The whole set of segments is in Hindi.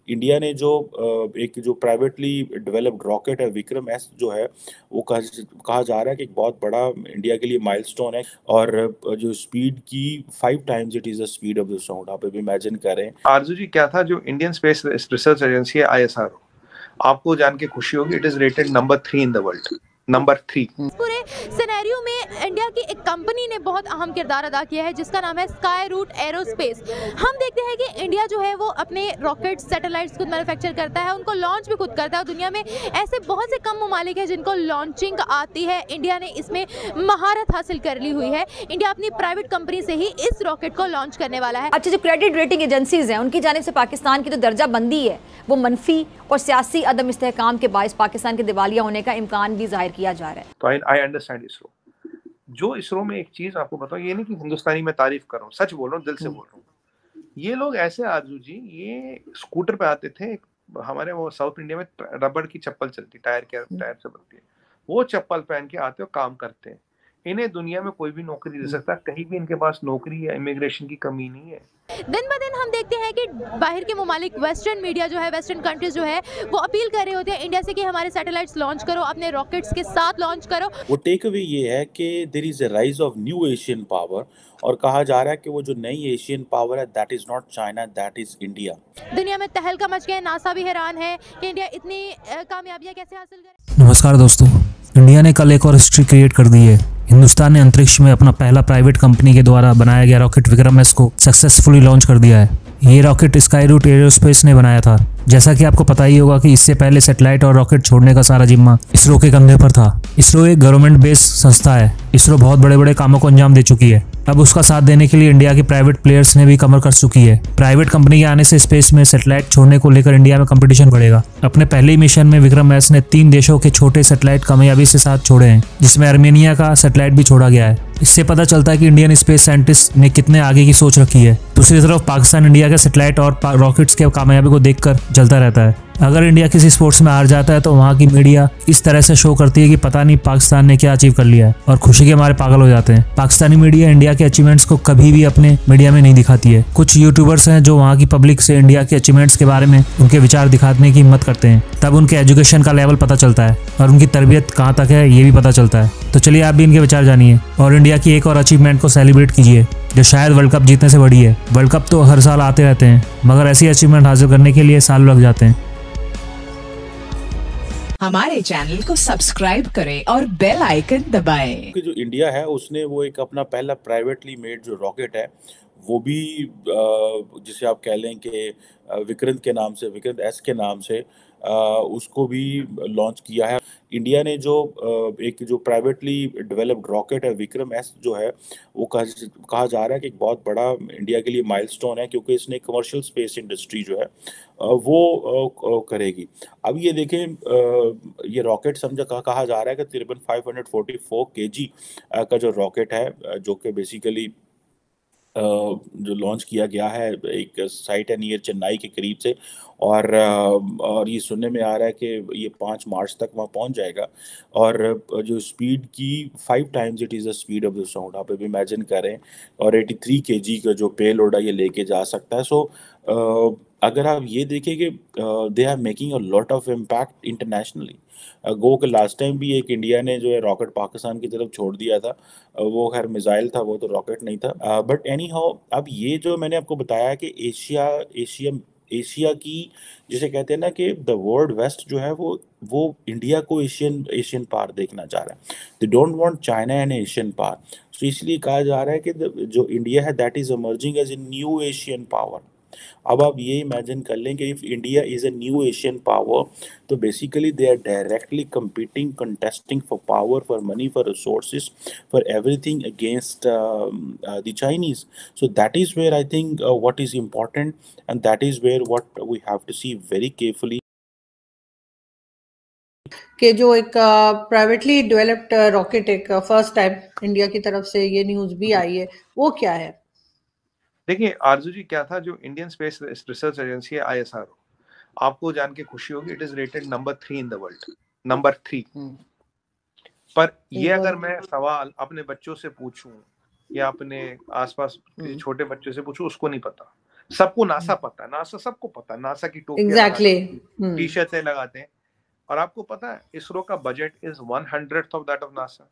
इंडिया ने जो एक जो प्राइवेटली डेवलप्ड रॉकेट है विक्रम एस जो है वो कहा जा रहा है कि एक बहुत बड़ा इंडिया के लिए माइलस्टोन है। और जो स्पीड की 5 times it is the speed of the sound. आप अभी इमेजिन करें। आरजू जी, क्या था जो इंडियन स्पेस रिसर्च एजेंसी है ISRO, आपको जान के खुशी होगी, it is rated number 3 in the world, number 3। पूरे सिनेरियो में इंडिया की एक कंपनी ने बहुत अहम किरदार अदा किया है जिसका नाम है स्काई रूट एरोस्पेस। हम देखते हैं कि इंडिया जो है वो अपने रॉकेट सैटेलाइट्स खुद मैन्युफैक्चर करता है, उनको लॉन्च भी खुद करता है। और दुनिया में ऐसे बहुत से कम ममालिक हैं जिनको लॉन्चिंग आती है। इंडिया ने इसमें महारत हासिल कर ली हुई है। इंडिया अपनी प्राइवेट कंपनी से ही इस रॉकेट को लॉन्च करने वाला है। अच्छा, जो क्रेडिट रेटिंग एजेंसीज हैं उनकी जानिब से पाकिस्तान की जो दर्जा बंदी है वो मनफी और सियासी अदम इस्तेहकाम के बायस पाकिस्तान के दिवालिया होने का इम्कान भी जाहिर किया जा रहा है। तो आई अंडरस्टैंड इसरो। जो इसरो में एक चीज आपको बताऊं, ये नहीं कि हिंदुस्तानी में तारीफ कर रहा हूँ, सच बोल रहा हूँ, दिल से बोल रहा हूँ। ये लोग ऐसे आरजू जी, ये स्कूटर पे आते थे, हमारे वो साउथ इंडिया में रबड़ की चप्पल चलती, टायर से बनती है, वो चप्पल पहन के आते हो, काम करते हैं। इन्हें दुनिया में कोई भी नौकरी दे सकता है, कहीं भी इनके पास नौकरी या इमिग्रेशन की कमी नहीं है। दिन ब दिन हम देखते हैं कि बाहर के ममालिक, वेस्टर्न मीडिया जो है, वेस्टर्न कंट्रीज जो है वो अपील कर रहे होते हैं इंडिया से कि हमारे सैटेलाइट्स लॉन्च करो, अपने रॉकेट्स के साथ लॉन्च करो। वो टेक अवे ये है कि there is a rise of new Asian power. और कहा जा रहा है कि वो जो नई एशियन पावर है that is not China, that is India. दुनिया में तहलका मच गया है। नासा भी हैरान है कि इंडिया इतनी कामयाबियां कैसे हासिल करे। नमस्कार दोस्तों, इंडिया ने कल एक और हिस्ट्री क्रिएट कर दी है। हिंदुस्तान ने अंतरिक्ष में अपना पहला प्राइवेट कंपनी के द्वारा बनाया गया रॉकेट विक्रम एस को सक्सेसफुली लॉन्च कर दिया है। ये रॉकेट स्काई रूट एरोस्पेस ने बनाया था। जैसा कि आपको पता ही होगा कि इससे पहले सैटेलाइट और रॉकेट छोड़ने का सारा जिम्मा इसरो के कंधे पर था। इसरो एक गवर्नमेंट बेस्ड संस्था है। इसरो बहुत बड़े बड़े कामों को अंजाम दे चुकी है। अब उसका साथ देने के लिए इंडिया की प्राइवेट प्लेयर्स ने भी कमर कर चुकी है। प्राइवेट कंपनी के आने से स्पेस में सैटेलाइट छोड़ने को लेकर इंडिया में कंपटीशन बढ़ेगा। अपने पहले ही मिशन में विक्रम एस ने 3 देशों के छोटे सैटेलाइट कामयाबी से साथ छोड़े हैं, जिसमें आर्मेनिया का सैटेलाइट भी छोड़ा गया है। इससे पता चलता है कि इंडियन स्पेस साइंटिस्ट ने कितने आगे की सोच रखी है। दूसरी तरफ पाकिस्तान इंडिया के सैटेलाइट और रॉकेट्स के कामयाबी को देखकर जलता रहता है। अगर इंडिया किसी स्पोर्ट्स में हार जाता है तो वहाँ की मीडिया इस तरह से शो करती है कि पता नहीं पाकिस्तान ने क्या अचीव कर लिया है, और खुशी के मारे पागल हो जाते हैं। पाकिस्तानी मीडिया इंडिया के अचीवमेंट्स को कभी भी अपने मीडिया में नहीं दिखाती है। कुछ यूट्यूबर्स हैं जो वहाँ की पब्लिक से इंडिया के अचीवमेंट्स के बारे में उनके विचार दिखाने की हिम्मत करते हैं। तब उनके एजुकेशन का लेवल पता चलता है और उनकी तरबियत कहाँ तक है ये भी पता चलता है। तो चलिए आप भी इनके विचार जानिए और इंडिया की एक और अचीवमेंट को सेलिब्रेट कीजिए जो शायद वर्ल्ड कप जीतने से बड़ी है। वर्ल्ड कप तो हर साल आते रहते हैं, मगर ऐसी अचीवमेंट हासिल करने के लिए साल लग जाते हैं। हमारे चैनल को सब्सक्राइब करें और बेल आइकन दबाएं। जो इंडिया है उसने वो एक अपना पहला प्राइवेटली मेड जो रॉकेट है वो भी जिसे आप कह लें कि विक्रम के नाम से, विक्रम एस के नाम से उसको भी लॉन्च किया है। इंडिया ने जो एक जो प्राइवेटली डेवलप्ड रॉकेट है विक्रम एस जो है वो कहा जा रहा है कि एक बहुत बड़ा इंडिया के लिए माइलस्टोन है, क्योंकि इसने कमर्शियल स्पेस इंडस्ट्री जो है वो करेगी। अब ये देखें, ये रॉकेट कहा जा रहा है कि तकरीबन 544 kg का जो रॉकेट है जो कि बेसिकली जो लॉन्च किया गया है एक साइट है नियर चेन्नई के करीब से। और ये सुनने में आ रहा है कि ये 5 मार्च तक वहाँ पहुँच जाएगा। और जो स्पीड की 5 times it is the speed of the sound. आप अभी इमेजिन करें। और 83 kg का जो पेलोड है ये लेके जा सकता है। सो अगर आप ये देखें कि they are making a lot of impact internationally. गो के लास्ट टाइम भी एक इंडिया ने जो है रॉकेट पाकिस्तान की तरफ छोड़ दिया था, वो खैर मिसाइल था, वो तो रॉकेट नहीं था। बट एनी हाउ, अब ये जो मैंने आपको बताया कि एशिया की जिसे कहते हैं ना कि द वर्ल्ड वेस्ट जो है वो इंडिया को एशियन पार देखना चाह रहा है। They don't want China and Asian power. तो इसलिए कहा जा रहा है कि जो इंडिया है that is emerging as a new Asian power. अब आप ये इमेजिन कर लें कि if India is a new Asian power, तो basically they are directly competing, contesting for power, for money, for resources, for everything against the Chinese. So that is where I think what is important, and that is where what we have to see very carefully. कि जो एक प्राइवेटली डेवलप्ड रॉकेट एक फर्स्ट टाइम इंडिया की तरफ से ये न्यूज भी आई है, वो क्या है? देखिए आरजू जी, क्या था जो इंडियन स्पेस रिसर्च एजेंसी है ISRO, आपको जान के खुशी होगी, it is rated number 3 in the world, number 3। पर ये अगर मैं सवाल अपने बच्चों से पूछूं या अपने आसपास किसी छोटे बच्चे से पूछूं, उसको नहीं पता। सबको नासा पता है, नासा सबको पता है, नासा की टोपी टी शर्ट से लगाते हैं। और आपको पता है इसरो का budget is 1/100 of that of NASA.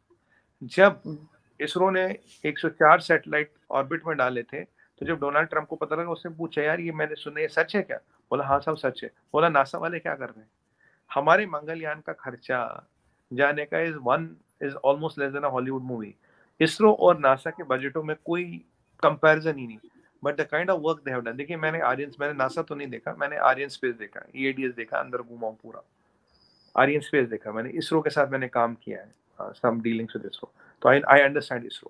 जब इसरो ने 104 सैटेलाइट ऑर्बिट में डाले थे, तो जब डोनाल्ड ट्रंप को पता लगा, उसने पूछा यार ये मैंने सुना ये सच है क्या? बोला हाँ साहब सच है। बोला नासा वाले क्या कर रहे हैं? हमारे मंगलयान का खर्चा जाने का is almost less than a Hollywood movie. ISRO और नासा के बजटों में कोई कंपैरिजन ही नहीं, but the kind of work they have done. देखिए मैंने नासा तो नहीं देखा, मैंने आर्यन स्पेस देखा, EADS देखा, अंदर घूमा हूं पूरा। आर्यन स्पेस देखा मैंने, इसरो के साथ मैंने काम किया है, सम डीलिंग्स विद इसरो, तो आई अंडरस्टैंड इसरो।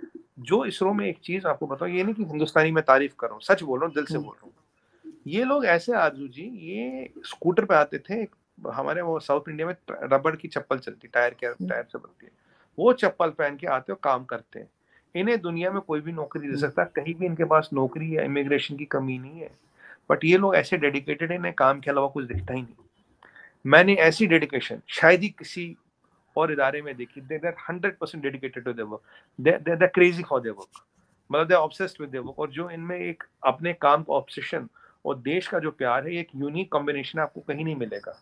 जो इसरो में एक चीज आपको बताऊं, ये नहीं कि हिंदुस्तानी में तारीफ कर रहा हूँ, सच बोल रहा हूँ, दिल से बोल रहा हूँ। ये लोग ऐसे आरजू जी, ये स्कूटर पे आते थे, हमारे वो साउथ इंडिया में रबड़ की चप्पल चलती, टायर से बनती है, वो चप्पल पहन के आते हो, काम करते हैं। इन्हें दुनिया में कोई भी नौकरी दे सकता है, कहीं भी इनके पास नौकरी या इमिग्रेशन की कमी नहीं है, बट ये लोग ऐसे डेडिकेटेड है, इन्हें काम के अलावा कुछ दिखता ही नहीं। मैंने ऐसी डेडिकेशन शायद ही किसी और इदारे में देखी। They are 100% dedicated to their work, they are crazy for their work, मतलब they are obsessed with their work. और जो इनमें एक अपने काम का ऑब्सेशन और देश का जो प्यार है, एक यूनिक कॉम्बिनेशन आपको कहीं नहीं मिलेगा।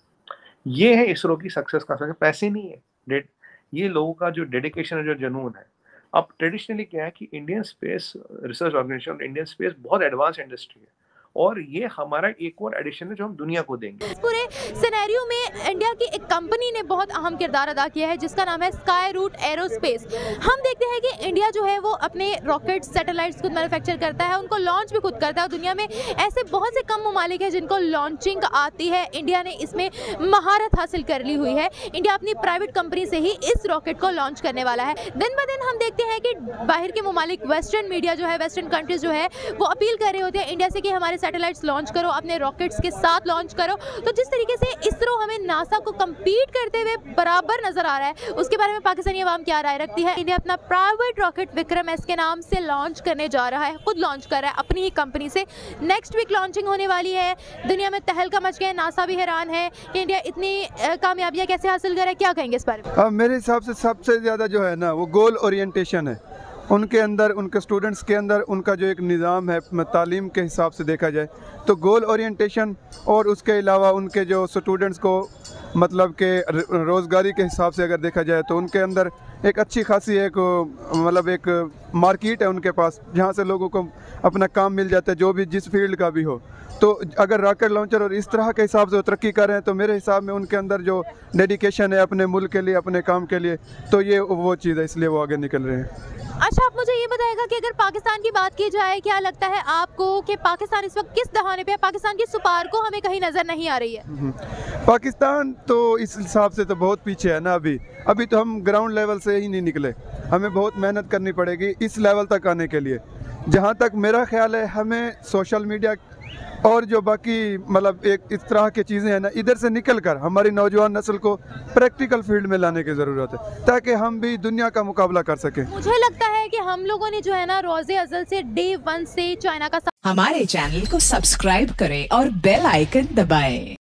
ये है इसरो की सक्सेस का सक्सेस, पैसे नहीं है, ये लोगों का जो डेडिकेशन है, जो जुनून है। अब ट्रेडिशनली क्या है कि Indian space research organisation, Indian space बहुत एडवांस इंडस्ट्री है, और ये हमारा एक और एडिशन है जो हम दुनिया को देंगे। इस पूरे सिनेरियो में इंडिया की एक कंपनी ने बहुत अहम किरदार अदा किया है, जिसका नाम है स्काई रूट एरोस्पेस। हम देखते हैं कि इंडिया जो है वो अपने रॉकेट सैटेलाइट्स खुद मैन्युफैक्चर करता है, उनको लॉन्च भी खुद करता है। और दुनिया में ऐसे बहुत से कम ममालिक हैं जिनको लॉन्चिंग आती है। इंडिया ने इसमें महारत हासिल कर ली हुई है। इंडिया अपनी प्राइवेट कंपनी से ही इस रॉकेट को लॉन्च करने वाला है। दिन ब दिन हम देखते हैं कि बाहर के ममालिक, वेस्टर्न मीडिया जो है, वेस्टर्न कंट्रीज जो है, वो अपील कर रहे होते हैं इंडिया से कि हमारे सैटेलाइट्स लॉन्च करो, अपने रॉकेट्स के साथ लॉन्च करो। तो जिस तरीके से इसरो हमें नासा को compete करते हुए बराबर नजर आ रहा है, उसके बारे में पाकिस्तानी आवाम क्या राय रखती है? इंडिया अपना प्राइवेट रॉकेट विक्रम-S के नाम से लॉन्च करने जा रहा है, खुद लॉन्च कर रहा है अपनी ही कंपनी से। नेक्स्ट वीक लॉन्चिंग होने वाली है। दुनिया में तहलका मच गया, नासा भी हैरान है कि इंडिया इतनी कामयाबियां कैसे हासिल कर रहा है। क्या कहेंगे इस बारे में? मेरे हिसाब से सबसे ज़्यादा जो है ना, वो गोल ओरिएंटेशन है उनके अंदर, उनके स्टूडेंट्स के अंदर। उनका जो एक निज़ाम है तालीम के हिसाब से देखा जाए तो गोल ओरिएंटेशन, और उसके अलावा उनके जो स्टूडेंट्स को मतलब के रोज़गारी के हिसाब से अगर देखा जाए तो उनके अंदर एक अच्छी खासी एक मतलब एक मार्केट है उनके पास, जहाँ से लोगों को अपना काम मिल जाता है, जो भी जिस फील्ड का भी हो। तो अगर रॉकेट लॉन्चर और इस तरह के हिसाब से वो तरक्की कर रहे हैं, तो मेरे हिसाब में उनके अंदर जो डेडिकेशन है अपने मुल्क के लिए, अपने काम के लिए, तो ये वो चीज़ है, इसलिए वो आगे निकल रहे हैं। अच्छा, आप मुझे ये बताएगा कि अगर पाकिस्तान की बात की जाए, क्या लगता है आपको कि पाकिस्तान इस वक्त किस दहाने पे है? पाकिस्तान की सुपार को हमें कहीं नजर नहीं आ रही है। पाकिस्तान तो इस हिसाब से तो बहुत पीछे है ना। अभी तो हम ग्राउंड लेवल से ही नहीं निकले, हमें बहुत मेहनत करनी पड़ेगी इस लेवल तक आने के लिए। जहाँ तक मेरा ख्याल है, हमें सोशल मीडिया और जो बाकी मतलब एक इस तरह की चीज़ें हैं ना, इधर से निकल कर हमारी नौजवान नस्ल को प्रैक्टिकल फील्ड में लाने की ज़रूरत है, ताकि हम भी दुनिया का मुकाबला कर सकें। मुझे लगता है कि हम लोगों ने जो है ना, रोज़े अज़ल से डे 1 से चाइना का हमारे चैनल को सब्सक्राइब करें और बेल आइकन दबाएं।